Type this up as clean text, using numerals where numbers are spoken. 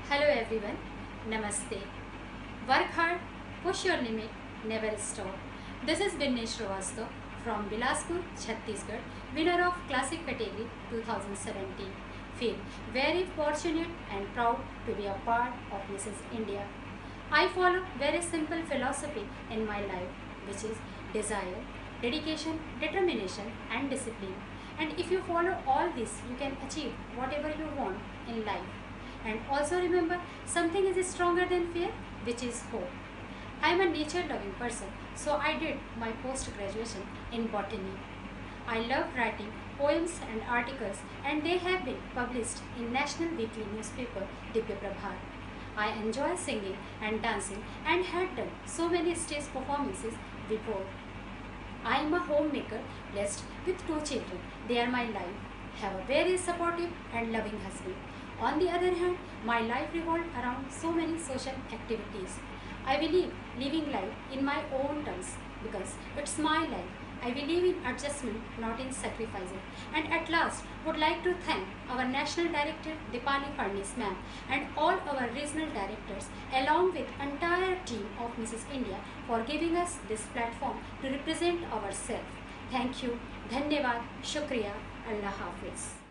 Hello everyone, Namaste. Work hard, push your limit, never stop. This is Binnesh Shrivastava from Bilaspur, Chhattisgarh, winner of Classic Category 2017. Feel very fortunate and proud to be a part of Mrs. India. I follow very simple philosophy in my life, which is desire, dedication, determination and discipline. And if you follow all this, you can achieve whatever you want in life. And also remember, something is stronger than fear, which is hope. I am a nature loving person, so I did my post graduation in botany. I love writing poems and articles, and they have been published in National Weekly newspaper Divya Prabhat. I enjoy singing and dancing and had done so many stage performances before. I am a homemaker blessed with two children. They are my life. Have a very supportive and loving husband. On the other hand, my life revolved around so many social activities. I believe living life in my own terms because it's my life. I believe in adjustment, not in sacrificing. And at last, would like to thank our National Director Dipali Fadnis ma'am and all our regional directors along with entire team of Mrs. India for giving us this platform to represent ourselves. Thank you. Dhanyavad. Shukriya. Allah Hafiz.